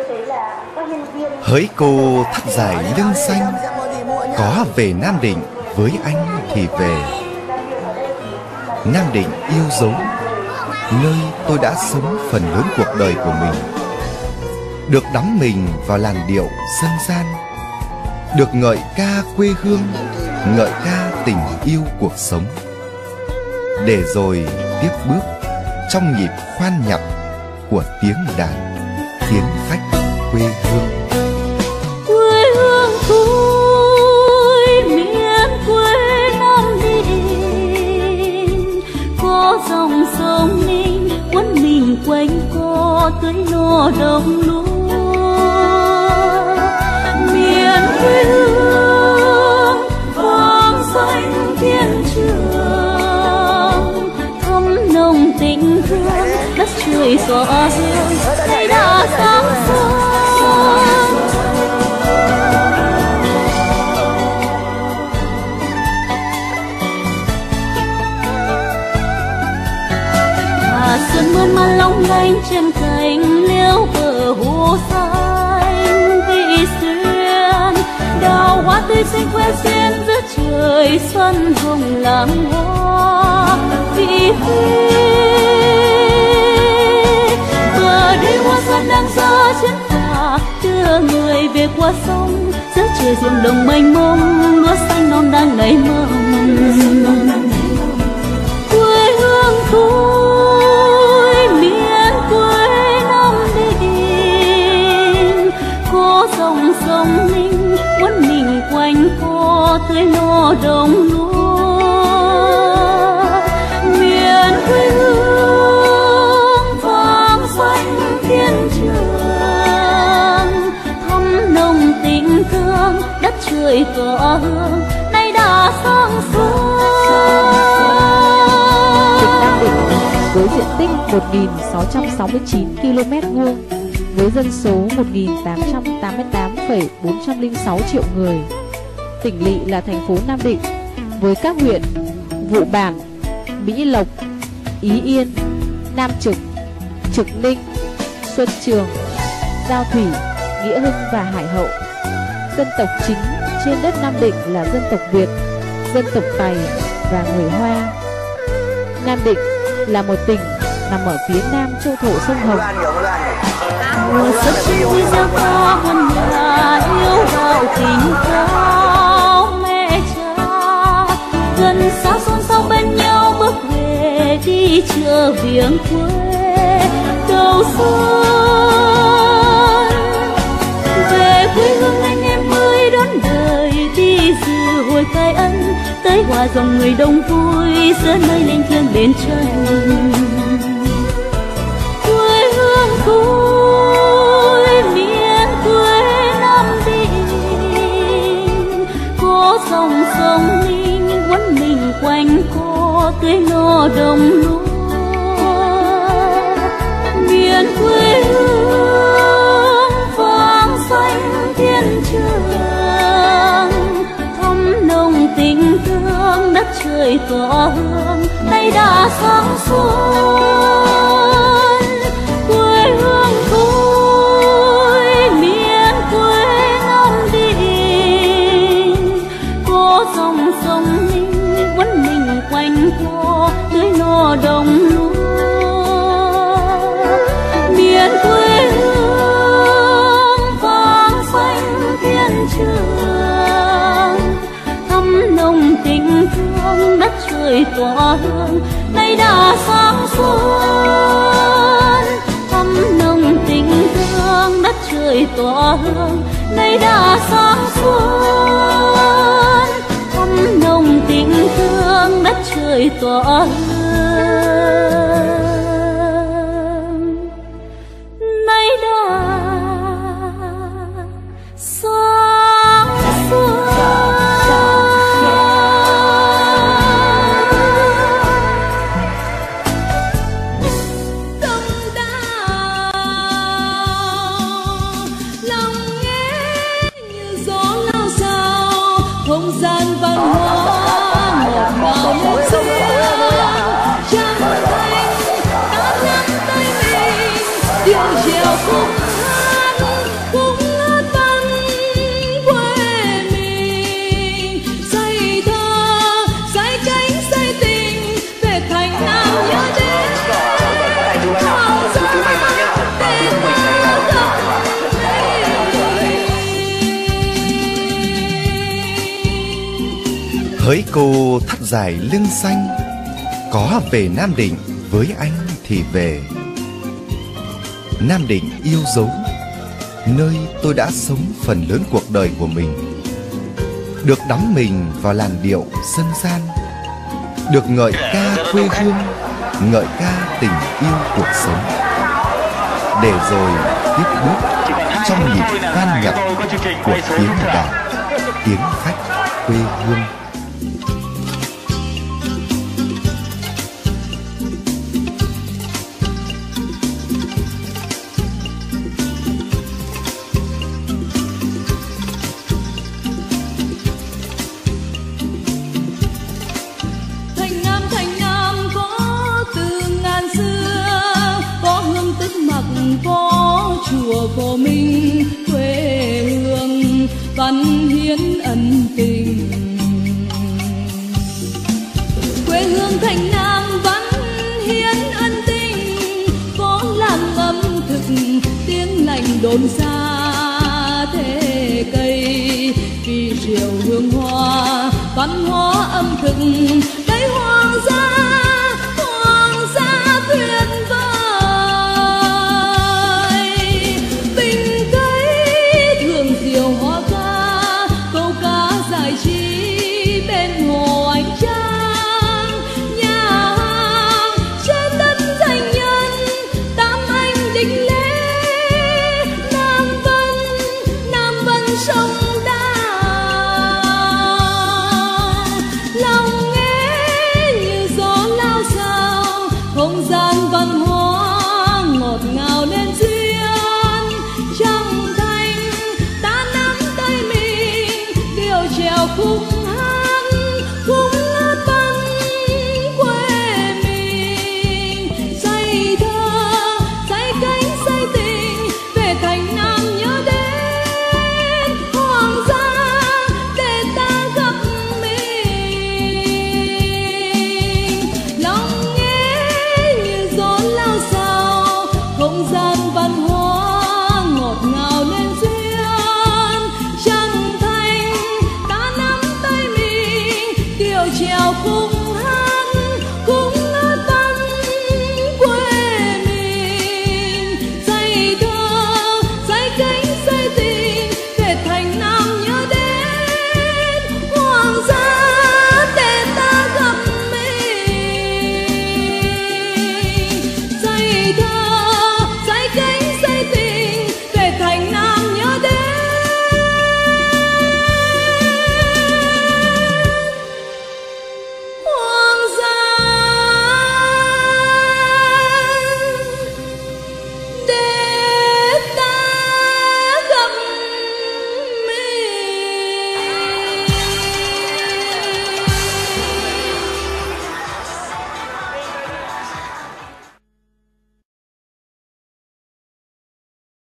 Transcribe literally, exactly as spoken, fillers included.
Hỡi cô thắt dài lưng xanh, có về Nam Định với anh thì về. Nam Định yêu dấu, nơi tôi đã sống phần lớn cuộc đời của mình, được đắm mình vào làn điệu dân gian, được ngợi ca quê hương, ngợi ca tình yêu cuộc sống, để rồi tiếp bước trong nhịp khoan nhạc của tiếng đàn tiến khách quê hương. Quê hương tôi miền quê Nam Định, có dòng sông Ninh quấn mình quanh co tưới no đồng lúa. Miền quê hương vang xanh thiên trường, thắm nồng tình thương đất trời tỏa hương nay đã sáng sớm. Xuân mơn man long lanh trên cành liễu bờ hồ xanh vị xuyên, đào hoa tươi xanh que xiên giữa trời xuân hồng làng hoa vị huyên. Bờ đây hoa xuân đang ra chiến phà đưa người về qua sông, giữa trời ruộng đồng mênh mông lúa xanh non đang nảy mầm. Quê hương tôi dòng sông Ninh quấn mình quanh co tưới no đồng lúa. Miền quê hương vang xanh thiên trường, thắm nồng tình thương đất trời tỏa hương nay đã sáng sớm. Tỉnh Nam Định với diện tích một nghìn sáu trăm sáu mươi chín ki lô mét vuông, với dân số một nghìn tám trăm tám mươi tám phẩy bốn trăm lẻ sáu triệu người. Tỉnh lỵ là thành phố Nam Định với các huyện Vụ Bản, Mỹ Lộc, Ý Yên, Nam Trực, Trực Ninh, Xuân Trường, Giao Thủy, Nghĩa Hưng và Hải Hậu. Dân tộc chính trên đất Nam Định là dân tộc Việt, dân tộc Tày và người Hoa. Nam Định là một tỉnh nằm ở phía nam châu thổ sông Hồng. Mùa xuân vui ra hoa muôn nhà yêu đạo tình cao mẹ cha, gần xa xôn xao bên nhau bước về đi chợ viếng quê đầu xuân. Về quê hương anh em ơi đón đời đi dự hồi khai ân, tới hòa dòng người đông vui giữa nơi linh thiêng bên chân. Quê hương tôi miền quê Nam Định, có dòng sông Ninh quấn mình quanh co tưới no đồng lúa. Miền quê hương vang xanh thiên trường, thắm nồng tình thương đất trời tỏa hương nay đã sáng xuân. Quê hương tôi miền quê Nam Định, có dòng sông Ninh quấn mình quanh co tưới no đồng lúa. Miền quê hương vang xanh thiên trường, thắm nồng tình thương đất trời tỏa hương nay đã sáng xuân. Thắm nồng tình thương đất trời tỏa hương nay đã sáng xuân. Thắm nồng tình thương đất trời tỏa hương nay đã sáng xuân. Không gian văn hóa ngọt ngào muôn xưa Hỡi cô thắt dài lưng xanh, có về Nam Định với anh thì về. Nam Định yêu dấu, nơi tôi đã sống phần lớn cuộc đời của mình. Được đắm mình vào làn điệu dân gian, được ngợi ca quê hương, ngợi ca tình yêu cuộc sống. Để rồi tiếp bước trong nhịp van nhạc của tiếng đàn, tiếng khách quê hương. Có chùa của mình, quê hương văn hiến ân tình. Quê hương Thành Nam văn hiến ân tình, có làng ẩm thực tiếng lành đồn xa thế cây. Vì rượu hương hoa văn hóa ẩm thực